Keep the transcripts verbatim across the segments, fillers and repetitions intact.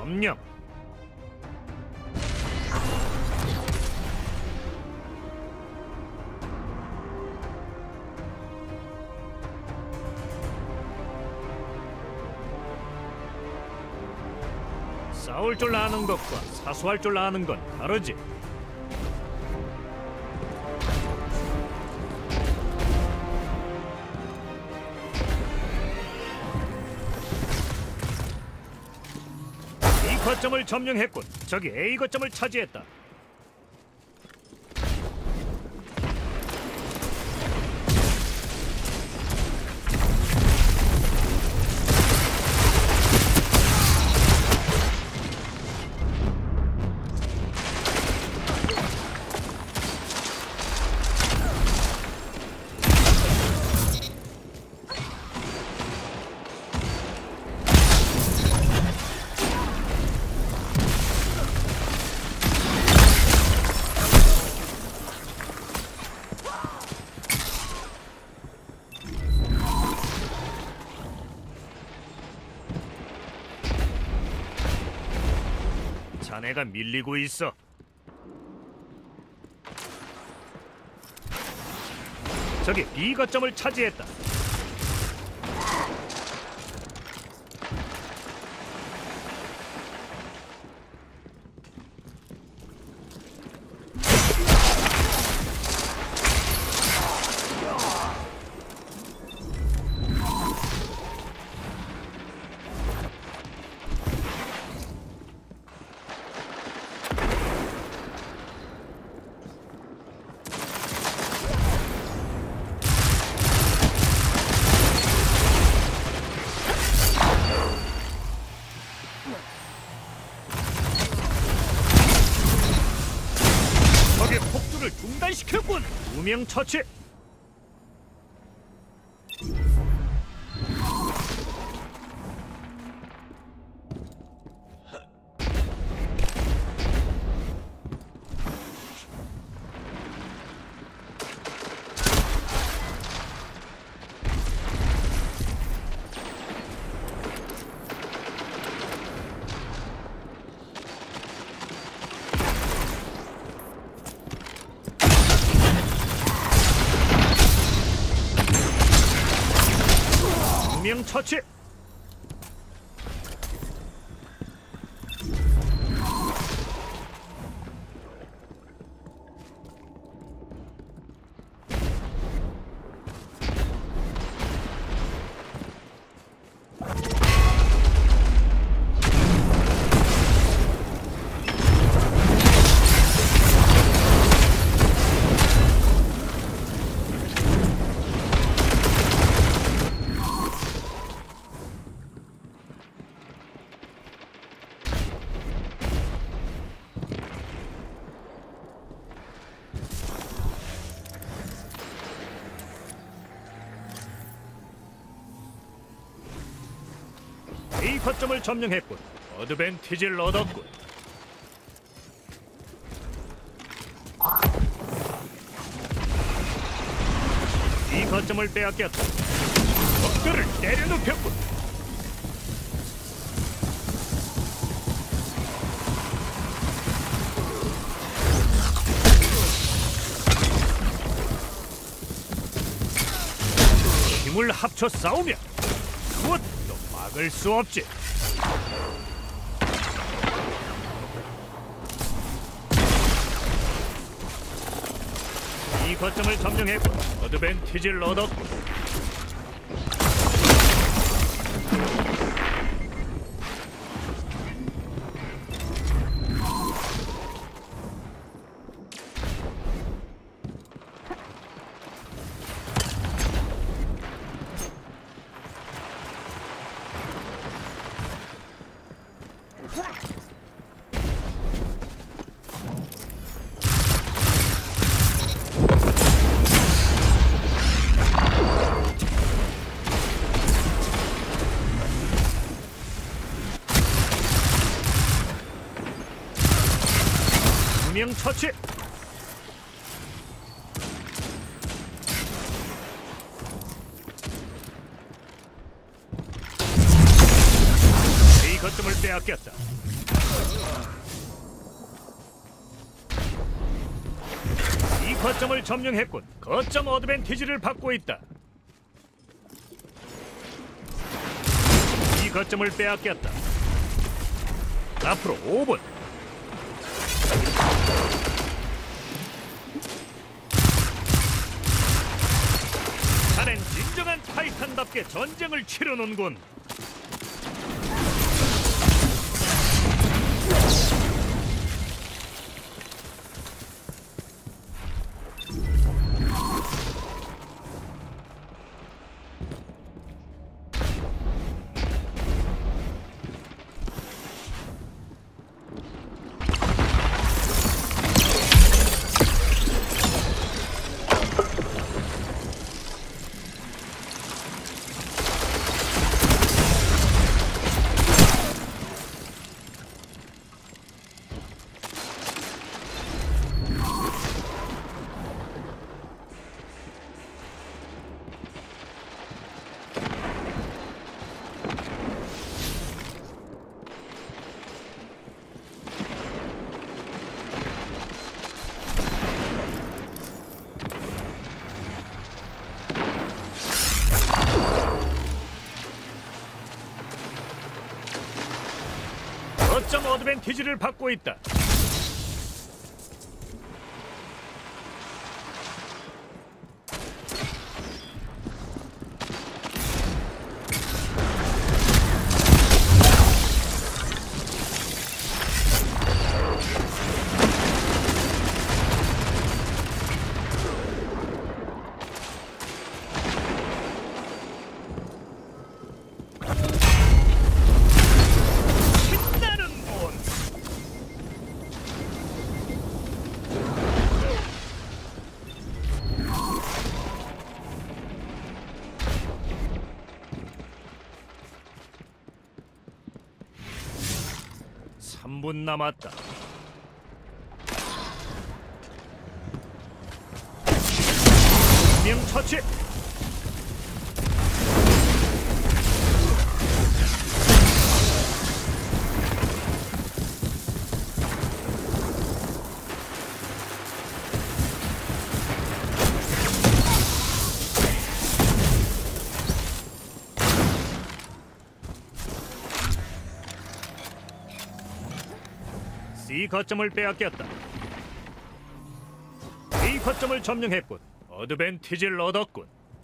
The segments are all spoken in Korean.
점령. 싸울 줄 아는 것과 사수할 줄 아는 건 다르지. B 거점을 점령했군. 저기 A 거점을 차지했다. 자네가 밀리고 있어. 저기 B 거점을 차지했다. 적의 폭주를 중단시켰군. 두 명 처치. 두 명 처치. A 거점을 점령했군. 어드밴티지를 얻었군. B 거점을 빼앗겼다. 적들을 때려눕혔군. 힘을 합쳐 싸우면 그것도 막을 수 없지. 이 거점을 점령했고 어드밴티지를 얻었고. 두 명 처치. A 거점을 빼앗겼다. 이 거점을 점령했군. 거점 어드밴티지를 받고 있다. 이 거점을 빼앗겼다. 앞으로 오 분. 자넨 진정한 타이탄답게 전쟁을 치르는군. 거점 어드밴티지를 받고 있다. 삼 분 남았다. 명 처치. C 거점을 빼앗겼다. A 거점을 점령했군. 어드밴티지를 얻었군.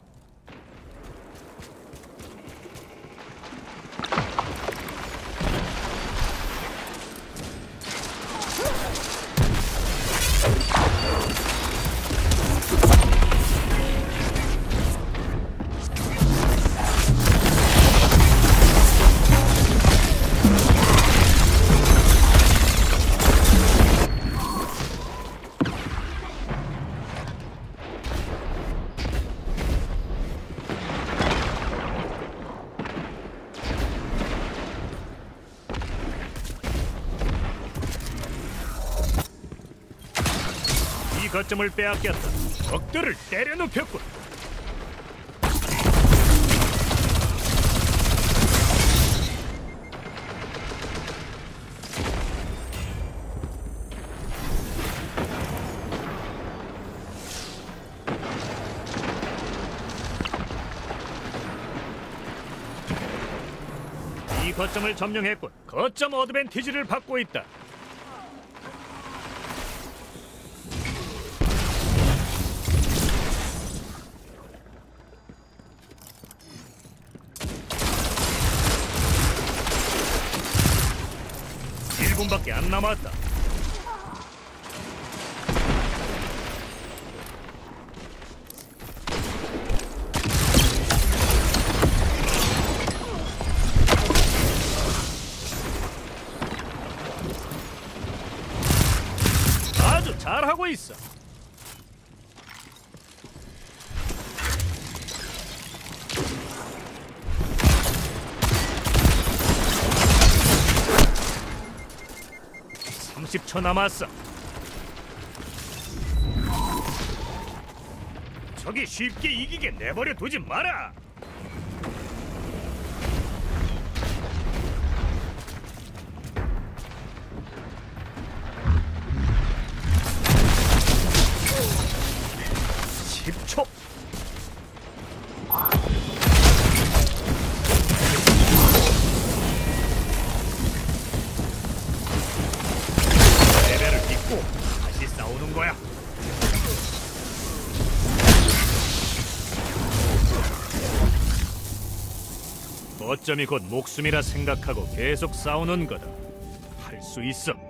이 거점을 빼앗겼다. 적들을 때려눕혔군. 이 거점을 점령했군. 거점 어드밴티지를 받고 있다. 일 분밖에 안 남았다. 아주 잘하고 있어. 삼십 초 남았어. 저기 쉽게 이기게 내버려 두지 마라. 거점이 곧 목숨이라 생각하고 계속 싸우는 거다. 할 수 있어.